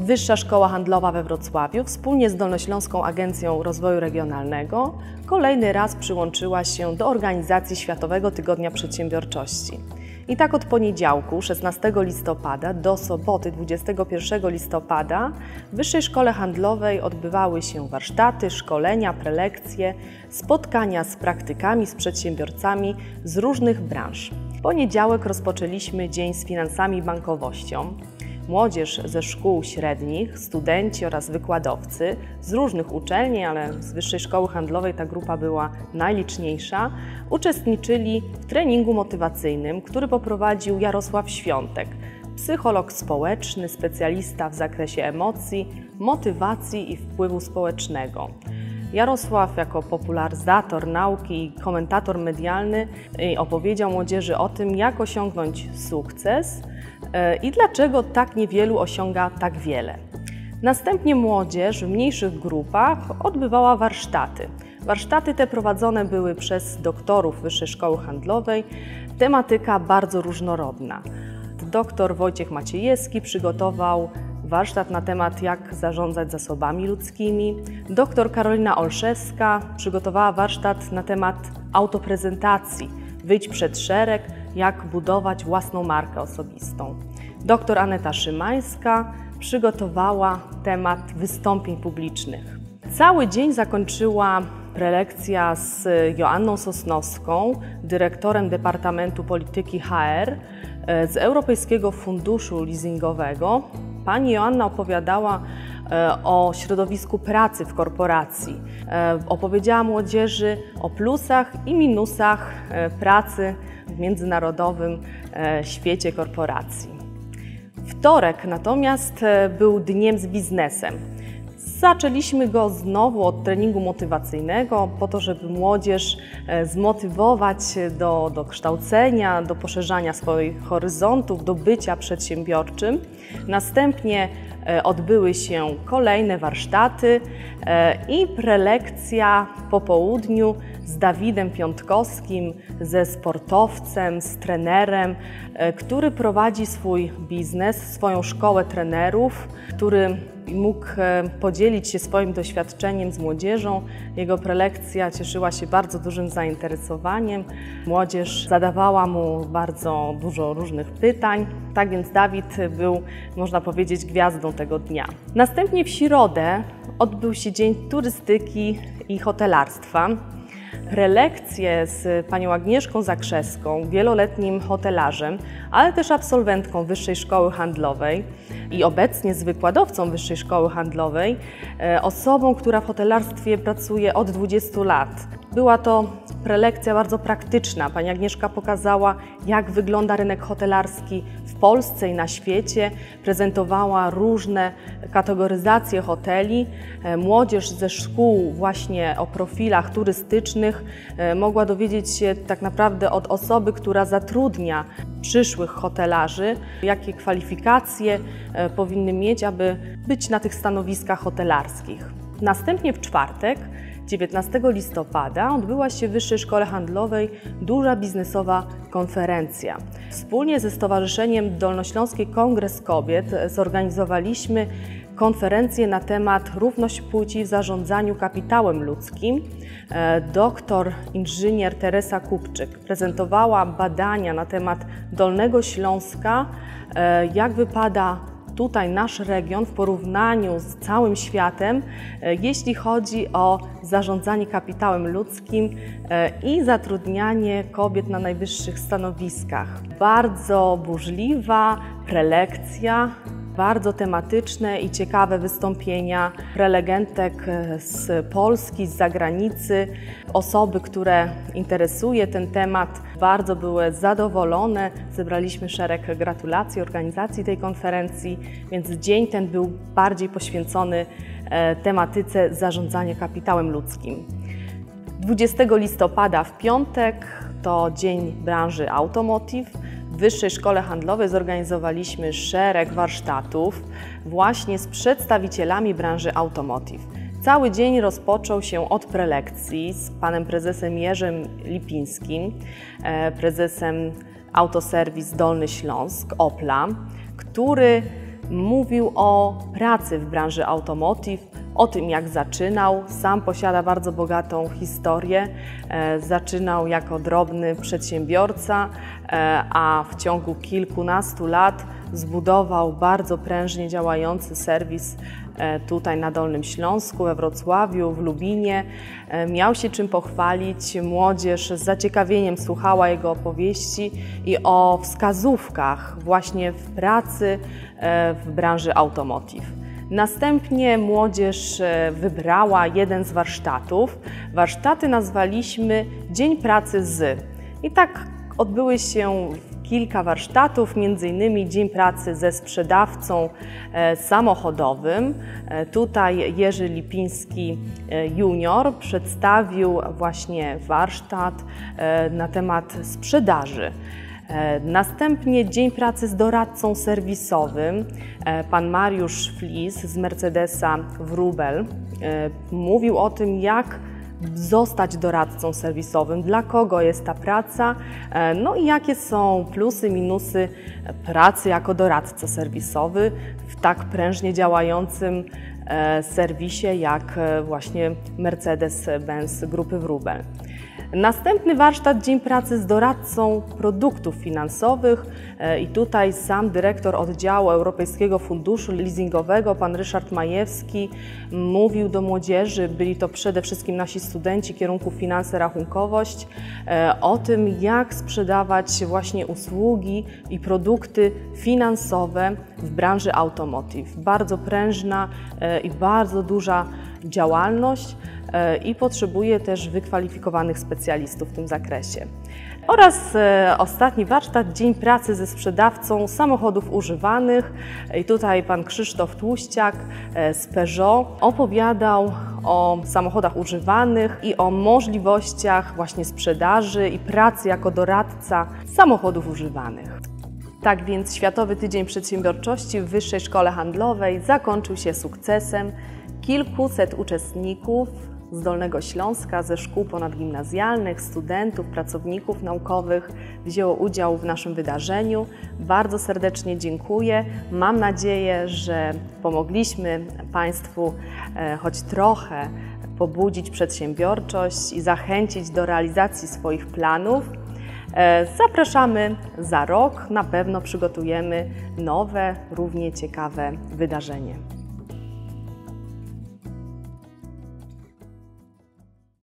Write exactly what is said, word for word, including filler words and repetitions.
Wyższa Szkoła Handlowa we Wrocławiu wspólnie z Dolnośląską Agencją Rozwoju Regionalnego kolejny raz przyłączyła się do organizacji Światowego Tygodnia Przedsiębiorczości. I tak od poniedziałku, szesnastego listopada, do soboty, dwudziestego pierwszego listopada w Wyższej Szkole Handlowej odbywały się warsztaty, szkolenia, prelekcje, spotkania z praktykami, z przedsiębiorcami z różnych branż. W poniedziałek rozpoczęliśmy dzień z finansami i bankowością. Młodzież ze szkół średnich, studenci oraz wykładowcy z różnych uczelni, ale z Wyższej Szkoły Handlowej ta grupa była najliczniejsza, uczestniczyli w treningu motywacyjnym, który poprowadził Jarosław Świątek, psycholog społeczny, specjalista w zakresie emocji, motywacji i wpływu społecznego. Jarosław jako popularyzator nauki i komentator medialny opowiedział młodzieży o tym, jak osiągnąć sukces i dlaczego tak niewielu osiąga tak wiele. Następnie młodzież w mniejszych grupach odbywała warsztaty. Warsztaty te prowadzone były przez doktorów Wyższej Szkoły Handlowej. Tematyka bardzo różnorodna. Doktor Wojciech Maciejewski przygotował warsztat na temat, jak zarządzać zasobami ludzkimi. Doktor Karolina Olszewska przygotowała warsztat na temat autoprezentacji, wyjść przed szereg, jak budować własną markę osobistą. Doktor Aneta Szymańska przygotowała temat wystąpień publicznych. Cały dzień zakończyła prelekcja z Joanną Sosnowską, dyrektorem Departamentu Polityki H R z Europejskiego Funduszu Leasingowego. Pani Joanna opowiadała o środowisku pracy w korporacji. Opowiedziała młodzieży o plusach i minusach pracy w międzynarodowym świecie korporacji. Wtorek natomiast był dniem z biznesem. Zaczęliśmy go znowu od treningu motywacyjnego po to, żeby młodzież zmotywować do, do kształcenia, do poszerzania swoich horyzontów, do bycia przedsiębiorczym. Następnie odbyły się kolejne warsztaty i prelekcja po południu z Dawidem Piątkowskim, ze sportowcem, z trenerem, który prowadzi swój biznes, swoją szkołę trenerów, który mógł podzielić się swoim doświadczeniem z młodzieżą. Jego prelekcja cieszyła się bardzo dużym zainteresowaniem. Młodzież zadawała mu bardzo dużo różnych pytań. Tak więc Dawid był, można powiedzieć, gwiazdą tego dnia. Następnie w środę odbył się Dzień Turystyki i Hotelarstwa. Prelekcje z panią Agnieszką Zakrzewską, wieloletnim hotelarzem, ale też absolwentką Wyższej Szkoły Handlowej i obecnie z wykładowcą Wyższej Szkoły Handlowej, osobą, która w hotelarstwie pracuje od dwudziestu lat. Była to prelekcja bardzo praktyczna. Pani Agnieszka pokazała, jak wygląda rynek hotelarski w Polsce i na świecie. Prezentowała różne kategoryzacje hoteli. Młodzież ze szkół właśnie o profilach turystycznych mogła dowiedzieć się tak naprawdę od osoby, która zatrudnia przyszłych hotelarzy, jakie kwalifikacje powinny mieć, aby być na tych stanowiskach hotelarskich. Następnie w czwartek, dziewiętnastego listopada, odbyła się w Wyższej Szkole Handlowej duża biznesowa konferencja. Wspólnie ze Stowarzyszeniem Dolnośląski Kongres Kobiet zorganizowaliśmy konferencję na temat równość płci w zarządzaniu kapitałem ludzkim. Doktor inżynier Teresa Kupczyk prezentowała badania na temat Dolnego Śląska, jak wypada tutaj nasz region w porównaniu z całym światem, jeśli chodzi o zarządzanie kapitałem ludzkim i zatrudnianie kobiet na najwyższych stanowiskach. Bardzo burzliwa prelekcja, bardzo tematyczne i ciekawe wystąpienia prelegentek z Polski, z zagranicy. Osoby, które interesuje ten temat, bardzo były zadowolone. Zebraliśmy szereg gratulacji organizacji tej konferencji, więc dzień ten był bardziej poświęcony tematyce zarządzania kapitałem ludzkim. dwudziestego listopada w piątek to Dzień Branży Automotive. W Wyższej Szkole Handlowej zorganizowaliśmy szereg warsztatów właśnie z przedstawicielami branży automotive. Cały dzień rozpoczął się od prelekcji z panem prezesem Jerzym Lipińskim, prezesem Autoserwis Dolny Śląsk, Opla, który Mówił o pracy w branży automotive, o tym, jak zaczynał. Sam posiada bardzo bogatą historię. Zaczynał jako drobny przedsiębiorca, a w ciągu kilkunastu lat zbudował bardzo prężnie działający serwis tutaj na Dolnym Śląsku, we Wrocławiu, w Lubinie. Miał się czym pochwalić. Młodzież z zaciekawieniem słuchała jego opowieści i o wskazówkach właśnie w pracy w branży automotive. Następnie młodzież wybrała jeden z warsztatów. Warsztaty nazwaliśmy Dzień Pracy z. I tak odbyły się kilka warsztatów, między innymi Dzień Pracy ze sprzedawcą samochodowym. Tutaj Jerzy Lipiński junior przedstawił właśnie warsztat na temat sprzedaży. Następnie Dzień Pracy z doradcą serwisowym. Pan Mariusz Flis z Mercedesa Wróbel mówił o tym, jak zostać doradcą serwisowym, dla kogo jest ta praca, no i jakie są plusy, minusy pracy jako doradca serwisowy w tak prężnie działającym serwisie jak właśnie Mercedes-Benz Grupy Wróbel. Następny warsztat Dzień Pracy z doradcą produktów finansowych i tutaj sam dyrektor oddziału Europejskiego Funduszu Leasingowego, pan Ryszard Majewski, mówił do młodzieży, byli to przede wszystkim nasi studenci kierunku Finanse, Rachunkowość, o tym, jak sprzedawać właśnie usługi i produkty finansowe w branży automotive. Bardzo prężna i bardzo duża działalność i potrzebuje też wykwalifikowanych specjalistów w tym zakresie. Oraz ostatni warsztat Dzień Pracy ze sprzedawcą samochodów używanych. I tutaj pan Krzysztof Tłuściak z Peugeot opowiadał o samochodach używanych i o możliwościach właśnie sprzedaży i pracy jako doradca samochodów używanych. Tak więc Światowy Tydzień Przedsiębiorczości w Wyższej Szkole Handlowej zakończył się sukcesem. Kilkuset uczestników z Dolnego Śląska, ze szkół ponadgimnazjalnych, studentów, pracowników naukowych wzięło udział w naszym wydarzeniu. Bardzo serdecznie dziękuję. Mam nadzieję, że pomogliśmy Państwu choć trochę pobudzić przedsiębiorczość i zachęcić do realizacji swoich planów. Zapraszamy za rok. Na pewno przygotujemy nowe, równie ciekawe wydarzenie.